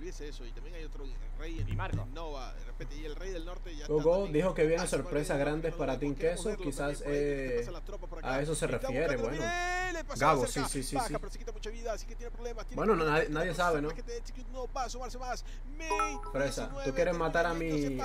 olvídese eso. Y también hay otro rey en Nova, de repente, y el rey del norte ya Hugo dijo que vienen sorpresas grandes para Team Queso, quizás a eso se refiere, bueno. Gabo, sí. Bueno, nadie sabe, ¿no? Fresa, tú quieres matar a mi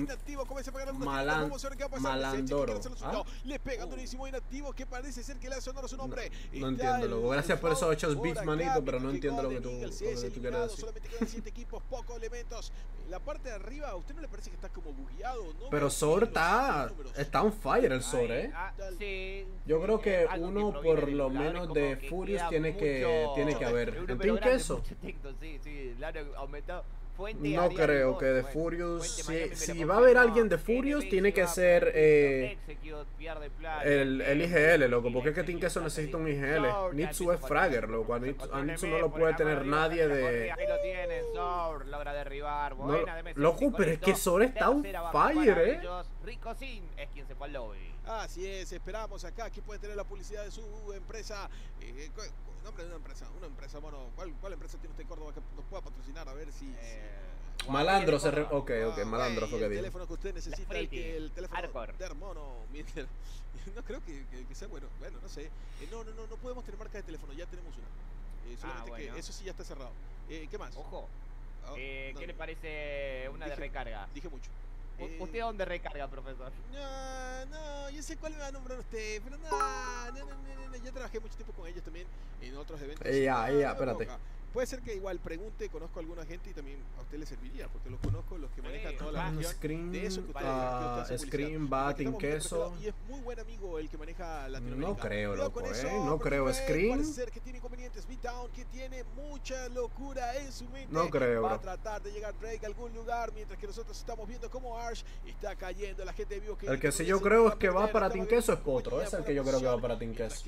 Malandoro. ¿Ah? Le pega durísimo inactivo que parece ser que le hace honor a su nombre. No entiendo, loco. Gracias por esos 8 bits, manito, pero no entiendo lo que tú quieres decir. Solamente quedan 7 equipos, pocos elementos. La parte de arriba, ¿a usted no le parece que está como bugueado? ¿No? Pero Sor está on fire el Sor, Sí. Yo creo que uno por lo menos de Furious tiene que haber. ¿En Team Queso? Sí, le han aumentado. No creo que de Furious. Si va a haber alguien de Furious, tiene que ser el IGL, loco. Porque es que Team Queso necesita un IGL. Nitsu es Fragger, loco. A Nitsu no lo puede tener nadie de. Ahí lo tiene, Sor logra derribar. Loco, pero es que Sor está on fire, Rico Sin es quien se fue al lobby. Así es, esperamos acá. Aquí puede tener la publicidad de su empresa. Nombre de una empresa, bueno, ¿cuál empresa tiene usted en Córdoba que nos pueda patrocinar? A ver si... Malandro Ok, Malandro fue que dijo. El teléfono que usted necesita, el teléfono de Hermono. No creo que sea bueno, no sé. No podemos tener marca de teléfono, ya tenemos una. Solamente que eso sí ya está cerrado. ¿Qué más? Ojo. ¿Qué le parece una de recarga? Dije mucho. ¿Usted dónde recarga, profesor? No, yo sé cuál me va a nombrar usted, pero no, ya trabajé mucho tiempo con ellos también en otros eventos. Espérate. Puede ser que igual pregunte, conozco a alguna gente y también a usted le serviría, porque los conozco, los que manejan toda la región de eso que usted Scream, Team Queso. Y es muy buen amigo el que maneja Latinoamérica. No creo, loco, no creo. Scream. Parece ser que tiene inconvenientes. B-Town, que tiene mucha locura en su mente. No creo, va a tratar de llegar Drake a algún lugar, mientras que nosotros estamos viendo cómo Arsh está cayendo. La gente vio que... El que sí yo creo es que va para Team Queso es Potro. Es el que yo creo que va para Team Queso.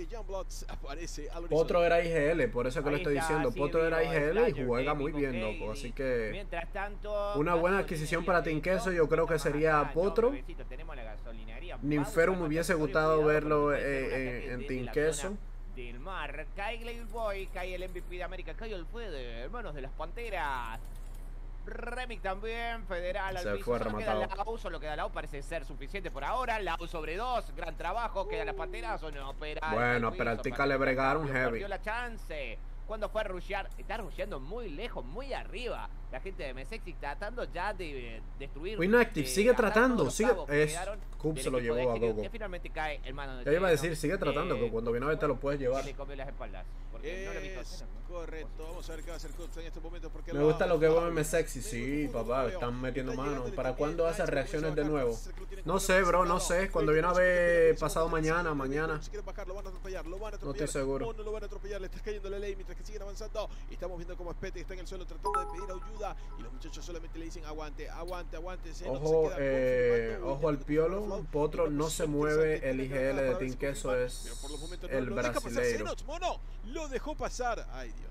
Potro era IGL, por eso que lo estoy diciendo. Potro era IGL y juega muy bien, loco. Así que una buena adquisición para Team Queso yo creo que sería Potro. Ninfero me hubiese gustado verlo en Team Queso. Del mar, cae Glade Boy, cae el MVP de América, cae el Fede, hermanos de las Panteras. Remix también, Federal al piso. Fue rematado. Solo queda Lau, parece ser suficiente por ahora. Lau sobre 2, gran trabajo, quedan las Panteras o no, bueno, pero al Tica le bregaron heavy. Perdió la chance. Cuando fue a rushear, está rusheando muy lejos, muy arriba. La gente de Mesexi tratando ya de destruir. Inactive, sigue tratando, sigue. Cup se lo llevó a Gogo. Que finalmente cae el mano de ya iba a decir, sigue tratando, que cuando viene a ver te lo puedes llevar. Le comió las espaldas. Correcto, vamos a ver qué va a hacer Cup en este momento. Porque me gusta lo que veo en Mesexi, sí, papá, están metiendo mano. ¿Para cuándo hace reacciones de nuevo? No sé, bro, no sé. Cuando viene a ver pasado mañana. No estoy seguro. No lo van a atropellar, le está cayendo la ley mientras que siguen avanzando. Estamos viendo cómo Spete está en el suelo tratando de pedir ayuda y los muchachos solamente le dicen aguante. Ojo al piolo. Potro no se mueve. El IGL de Team Queso es el brasileiro. Lo dejó pasar. Ay, Dios.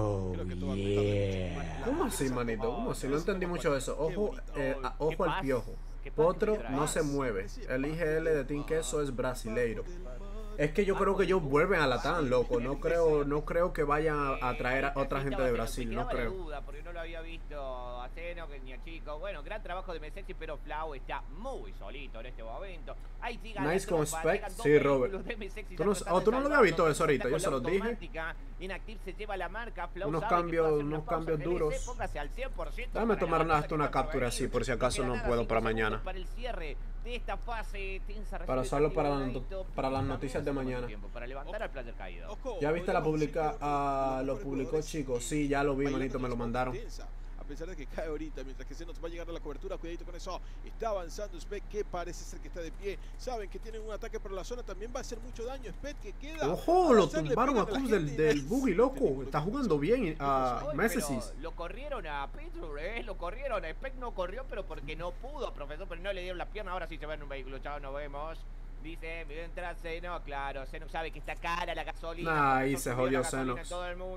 ¿Cómo así, manito? ¿Cómo así? No entendí mucho eso. Ojo al piojo. Potro no se mueve. El IGL de Team Queso es brasileiro. Es que yo creo que ellos vuelven a Latam, loco. No creo que vayan a traer a otra gente de Brasil, no creo. Duda porque no lo había visto a Zeno ni a Chico. Bueno, gran trabajo de Mesexi, pero Flau está muy solito en este momento. Ahí sigue nice con Spec. Sí, Robert. Tú no lo habías visto eso ahorita, yo se los dije. Inactive se lleva la marca. Unos cambios duros. Déjame tomar hasta una captura así, por si acaso no puedo para mañana. Para el cierre de esta fase, para usarlo para las noticias de mañana. Para levantar al player caído. ¿Ya viste lo publicó, chicos? Sí, ya lo vi, manito, me lo mandaron. A pesar de que cae ahorita, mientras que se nos va a llegar a la cobertura, cuidadito con eso. Está avanzando Spec, que parece ser que está de pie. Saben que tienen un ataque por la zona, también va a hacer mucho daño. Spec que queda. Ojo, lo tumbaron a Cubs del buggy, loco. Está jugando bien a Messesis. Lo corrieron a Pittsburgh, lo corrieron. Spec no corrió, pero porque no pudo, profesor, pero no le dieron la pierna. Ahora sí se va en un vehículo, chao, nos vemos. Dice, mientras Zeno, claro, Zeno sabe que está cara la gasolina. Ahí se jodió Zeno. Todo el mundo.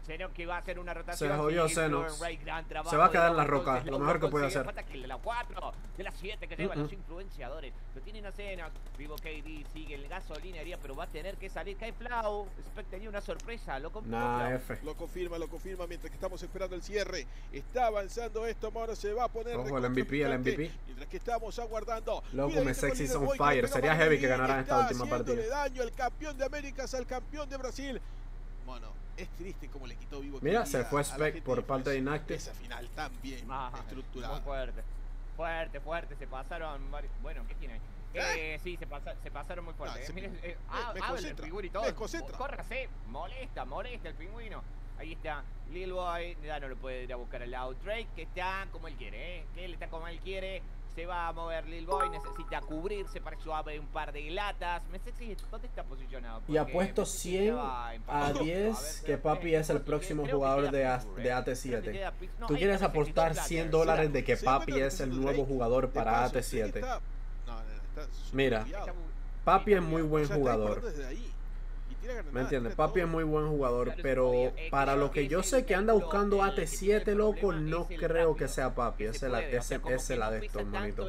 Seno que va a hacer una rotación. Se jodió Seno. Se va a quedar en la roca. Lo mejor que puede hacer. La 4 de las 7 que llevan los influenciadores. Lo tienen a Seno. Vivo KD sigue en gasolinería, pero va a tener que salir. Cae Flau. Spec tenía una sorpresa. Lo confirma. Lo confirma mientras que estamos esperando el cierre. Está avanzando esto, mono. Se va a poner. Ojo, el MVP. Mientras que estamos aguardando. Loco, Mesexis on fire. Sería heavy que ganaran esta última partida. Daño el campeón de Américas al campeón de Brasil. Mono. Es triste como le quitó Vivo. Mira, se fue Spec por parte de Inactive. Esa final también estructurada. Muy fuerte. Se pasaron. Bueno, ¿qué tiene? Sí, se pasaron muy fuerte. El pingüino y todo. Córrase. Molesta el pingüino. Ahí está. Lil Boy. Ya no lo puede ir a buscar al lado. Drake, que está como él quiere. Que él está como él quiere. Se va a mover Lil Boy, necesita cubrirse, para eso abre un par de latas. Mesexis, ¿dónde está posicionado? Y apuesto 100 a 10 que Papi es el próximo jugador de AT7. ¿Tú quieres apostar $100 de que Papi es el nuevo jugador para AT7? Mira, Papi es muy buen jugador. ¿Me entiendes? Papi es muy buen jugador, pero para lo que yo sé que anda buscando AT7, loco, no creo que sea Papi. Ese es la de esto, hermanito.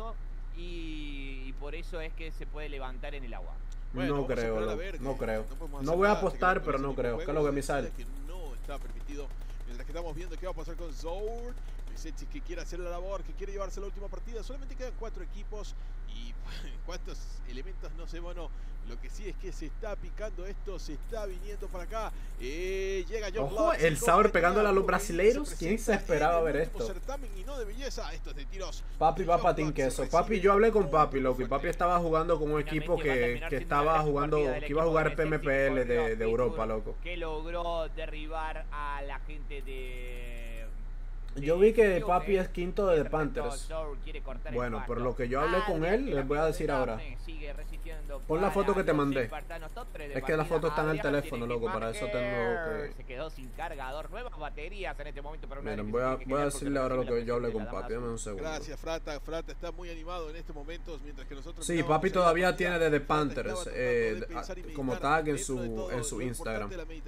Y por eso es que se puede levantar en el agua. No creo, no creo. No voy a apostar, pero no creo. ¿Qué es lo que me sale? No está permitido. Mientras que estamos viendo qué va a pasar con Zour. Mesexis que quiere hacer la labor, que quiere llevarse la última partida. Solamente quedan 4 equipos. Y cuántos elementos, no sé, bueno. Lo que sí es que se está picando esto, se está viniendo para acá. Llega John Ojo, Blocks, el Saur pegándole a los brasileiros. ¿Quién se esperaba ver esto? Y no de belleza. Esto es de tiros. Papi va para Team Queso. Papi, yo hablé con Papi, loco. Y Papi estaba jugando con un equipo que estaba jugando, que iba a jugar PMPL de Europa, loco. Que logró derribar a la gente de... Yo vi que Papi es quinto de The Panthers. Bueno, por lo que yo hablé con él, les voy a decir ahora. Pon la foto que te mandé. Es que la foto está en el teléfono, loco. Para eso tengo que... Se quedó sin cargador. Nuevas baterías en este momento. Miren, voy a decirle ahora lo que yo hablé con Papi. Dame un segundo. Gracias, Frata. Frata está muy animado en este momento. Mientras que nosotros... Sí, Papi todavía tiene de The Panthers como tag en su Instagram.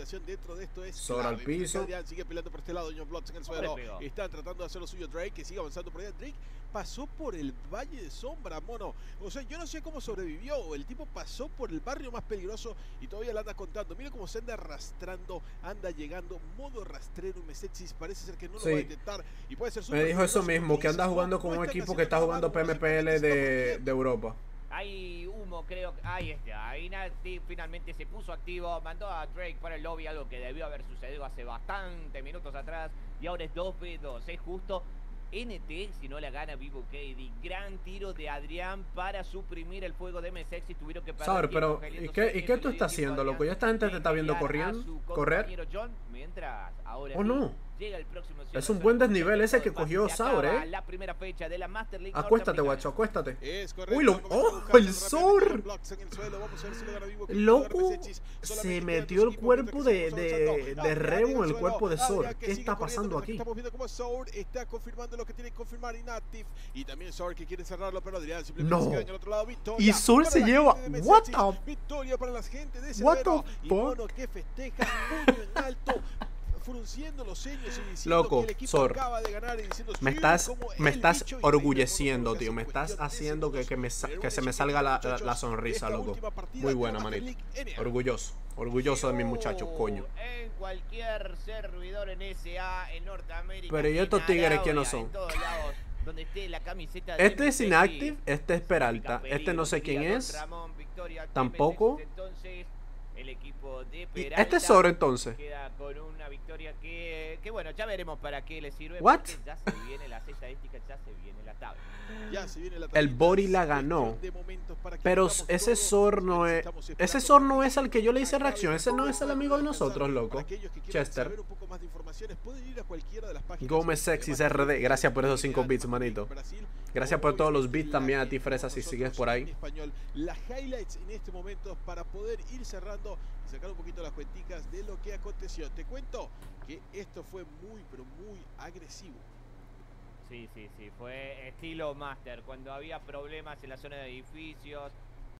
Sobre al piso. Sigue peleando por este lado. John Blocks en el suelo. Están tratando de hacer lo suyo. Drake, que sigue avanzando por allá. Drake pasó por el Valle de Sombra, mono. O sea, yo no sé cómo sobrevivió. El tipo pasó por el barrio más peligroso y todavía la anda contando. Mira cómo se anda arrastrando, anda llegando, modo rastrero. Y Mesexis parece ser que no lo va a intentar. Y puede ser me dijo eso mismo, que anda jugando con un equipo que está jugando PMPL de Europa. Hay humo, creo. Ahí está. Ahí Inactive finalmente se puso activo. Mandó a Drake para el lobby, algo que debió haber sucedido hace bastantes minutos atrás. Y ahora es 2v2. Es justo. NT, si no la gana Vivo KD. Gran tiro de Adrián para suprimir el fuego de Mesexis. Tuvieron que perder. Pero, ¿y qué tú estás haciendo, loco? Ya esta gente te está viendo correr. John, mientras ahora no. Llega el próximo es un buen desnivel ese que cogió Saur, la primera fecha de la Master League. Acuéstate, guacho, acuéstate. Uy, el Saur. Loco, se metió el cuerpo de Rebo en el cuerpo de Saur. ¿Qué está pasando aquí? Estamos viendo cómo Saur está confirmando lo que tiene que confirmar Inactive. Y también Saur que quiere cerrarlo, pero Adrián simplemente se queda en el otro lado. Victoria. Y Saur se lleva. What the? Victoria para la gente de ese What the fuck? Y bueno, que festeja puño en alto. Frunciendo los ceños y diciendo loco, que el equipo Sor, acaba de ganar y diciendo, me estás orgulleciendo, tío. Me estás haciendo que se me salga la sonrisa, loco. Muy buena, manito. Orgulloso de mis muchachos, coño. En cualquier servidor en SA, en Norteamérica. Pero ¿y estos tigres quiénes son? Donde esté la camiseta este es Inactive, este es Peralta, este no sé quién es. Tampoco. El equipo de Peralta este es Saur entonces. Queda con una victoria que bueno, ya veremos para qué le sirve. What? Ya se viene las estadísticas, ya se viene la tabla. El Bori la ganó. Pero ese Saur no es. Ese Saur no es al que yo le hice reacción. Ese no es el amigo de nosotros, loco. Chester. Gómez Sexy RD. Gracias por esos 5 bits, manito. Gracias por todos los bits también a ti, Fresa, si sigues por ahí. Las highlights en este momento para poder ir cerrando y sacar un poquito las cuenticas de lo que aconteció. Te cuento que esto fue muy, pero muy agresivo. Sí, fue estilo Master, cuando había problemas en la zona de edificios,